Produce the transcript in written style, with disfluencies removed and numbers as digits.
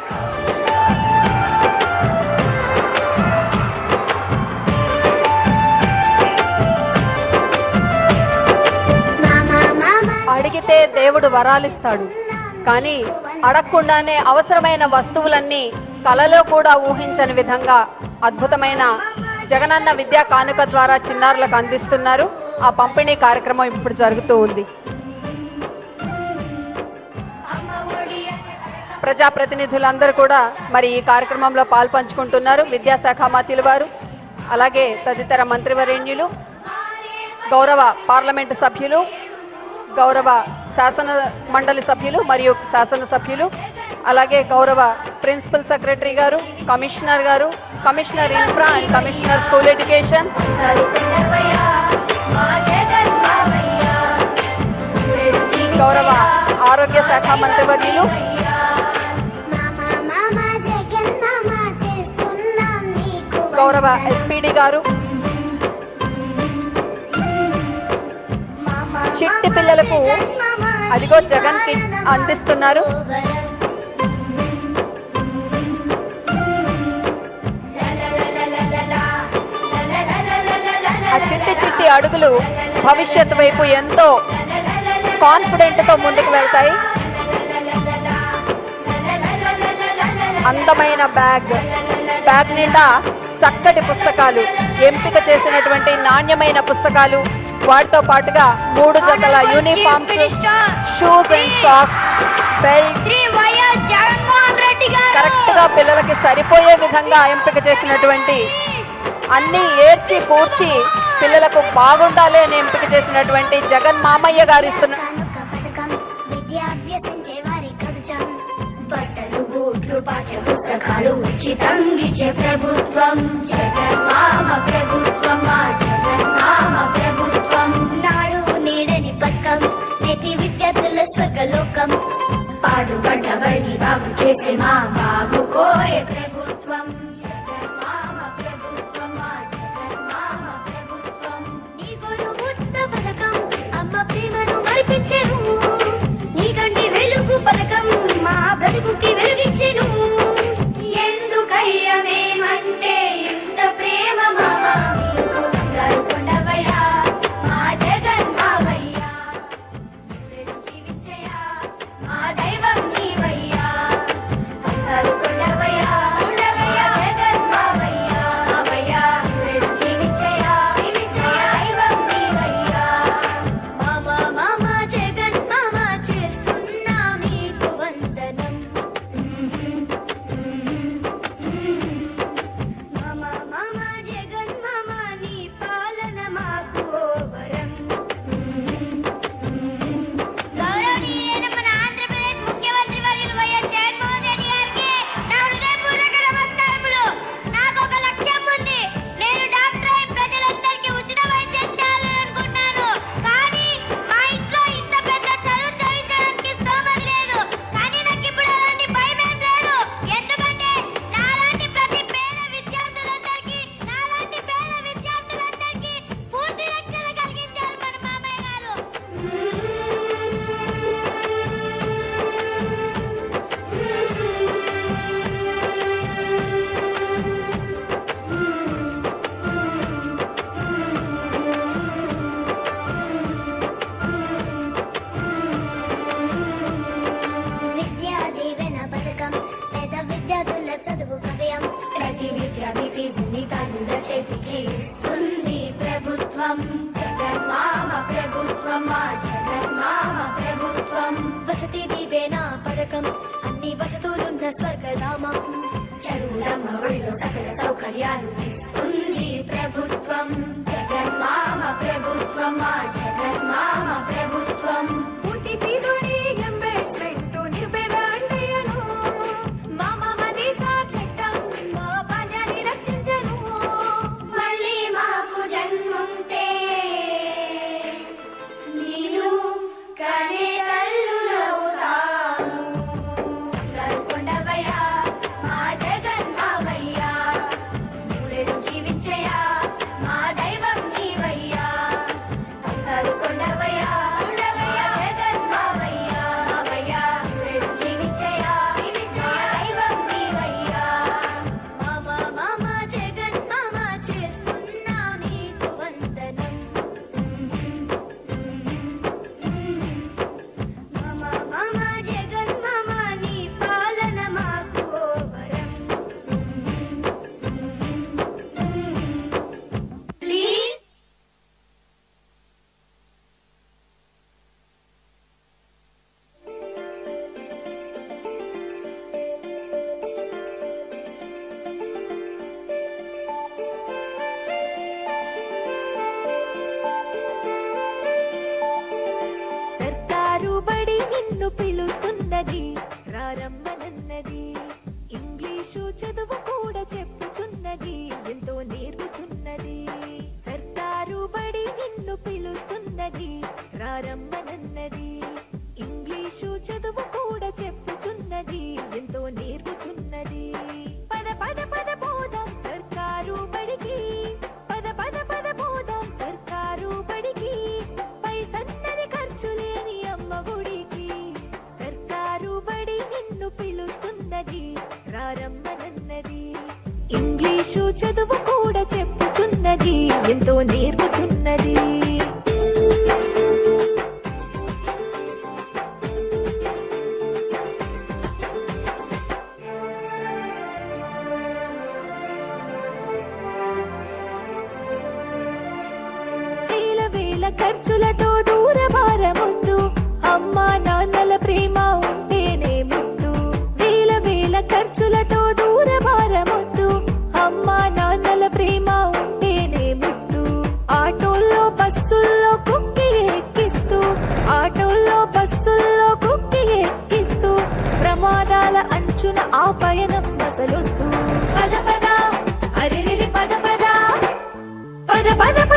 అడిగితే దేవుడు వరాలిస్తాడు, కానీ అడగకుండానే అవసరమైన వస్తువులన్నీ కలలో కూడా ఊహించని విధంగా అద్భుతమైన జగనన్న విద్యా కానుక ద్వారా చిన్నారులకు అందిస్తున్నారు. ఆ పంపిణీ కార్యక్రమం ఇప్పుడు జరుగుతూ ఉంది. ప్రజాప్రతినిధులందరూ కూడా మరి ఈ కార్యక్రమంలో పాల్పంచుకుంటున్నారు. విద్యాశాఖ మంత్రులు వారు, అలాగే తదితర మంత్రివర్యులు, గౌరవ పార్లమెంటు సభ్యులు, గౌరవ శాసన మండలి సభ్యులు మరియు శాసనసభ్యులు, అలాగే గౌరవ ప్రిన్సిపల్ సెక్రటరీ గారు, కమిషనర్ గారు, commissioner infra and commissioner school education, గౌరవ ఆరోగ్య శాఖ మంత్రివర్యులు, గౌరవ ఎస్పీడీ గారు, చిట్టి పిల్లలకు అదిగో జగన్ కిట్ అందిస్తున్నారు. ఆ చిట్టి చిట్టి అడుగులు భవిష్యత్తు వైపు ఎంతో కాన్ఫిడెంట్ తో ముందుకు వెళ్తాయి. అందమైన బ్యాగ్ నిండా చక్కటి పుస్తకాలు, ఎంపిక చేసినటువంటి నాణ్యమైన పుస్తకాలు, వాటితో పాటుగా 3 జతల uniforms, shoes and socks, belt, correct గా పిల్లలకి సరిపోయే విధంగా ఎంపిక చేసినటువంటి, అన్ని ఏర్చి కూర్చి పిల్లలకు బాగుండాలి అని ఎంపిక చేసినటువంటి జగన్ మామయ్య గారు ఇస్తున్న పాఠ్య పుస్తకాలు ఉచితం ఇచ్చే ప్రభుత్వం జగన్మామ ప్రభుత్వం, మా జగన్మామ ప్రభుత్వం. నాడు నీడని పథకం, ప్రతి విద్యార్థుల స్వర్గలోకం, పాడుపడ్డ బడి బాబు చేసే మా బాబు కోరే ప్రభుత్వం జగన్మామ ప్రభుత్వం, మా జగన్మామ ప్రభుత్వం. నీ గోరు ముద్ద పథకం అమ్మ ప్రేమను మరిపించెను, నీ కంటి వెలుగు పథకం మా బ్రతుకుకి వెలుగిచ్చెను. ఎందుకయ్యమేమంటే ఇంత ప్రేమ మామా నీకు గరుకొండవయ్యా, మా జగన్ మావయ్యా, జీవించయ్యా, మా దైవం నీవయ్యా, గరుకొండవయ్యా, జగన్ మావయ్యా, మావయ్యా, జీవించయ్యా, దైవం నీవయ్యా. మామా మామా జగన్ మామా చేస్తున్నా మీకు వందనం. మామా మామా జగన్ మామా నీ పాలన మాకు వరం. గౌరవనీయులైన మన ఆంధ్రప్రదేశ్ ముఖ్యమంత్రి వర్యులు వైఎస్ జగన్మోహన్ రెడ్డి గారికి నా హృదయపూర్వక నమస్కారములు. నాకు ఒక లక్ష్యం ఉంది. నేను డాక్టర్ అయి ప్రజలందరికీ ఉచిత వైద్యం చేయాలనుకున్నాను. కానీ మా ఇంట్లో ఇంత పెద్ద చదువు చదివించడానికి స్తోమత లేదు. కానీ నాకు ఇప్పుడు అలాంటి భయం ఏం లేదు. ఎందుకంటే నాలాంటి ప్రతి పేద విద్యార్థులందరికీ పూర్తి రక్షణ కలిగించారు మన మామయ్య గారు. విద్యా దీవెన పథకం పేద విద్యార్థుల చదువు కవ్యం, ప్రతి విద్యార్థి ఫీజుని తల్లుల చేతికి ఇస్తుంది ప్రభుత్వం జగన్మామ ప్రభుత్వం, మా జగన్మామ ప్రభుత్వం. వసతి దీవెన పథకం అన్ని వసతులున్న స్వర్గధామం, చదువులమ్మ ఒడిలో సకల సౌకర్యాలు ఇస్తుంది ప్రభుత్వం జగన్మామ ప్రభుత్వం, మా జగన్మామ ప్రభుత్వం. పుట్టి పీదుని ఎంబేస్మెంట్ నిర్భేద అండయ్యను, మా మామ దీసా చట్టం మా బాల్యాన్ని రక్షించను. మళ్ళీ మాకు జన్ముంటే నీరు కనే తల్లులవుతాను. గరుకొండవయ్యా, మా జగన్ మావయ్యా, మూడేళ్ళు జీవించయ్యా, మా దైవం నీవయ్యా. ఎంతో నేర్పుతున్నది. వేల వేల ఖర్చులతో దూరభారముద్దు, అమ్మా నాన్నల ప్రేమ ఉంటేనే ముద్దు. వేల వేల ఖర్చులతో దూరభారముద్దు, అమ్మా నాన్నల ప్రేమ ఉంటేనే ముద్దు. ఆటోల్లో బస్సుల్లో కుక్కి ఎక్కిస్తూ, ఆటోల్లో బస్సుల్లో కుక్కి ఎక్కిస్తూ, ప్రమాదాల అంచున ఆ పయనం మసలొద్దు. పద పద అరెరెరి పద పద, పద పద పద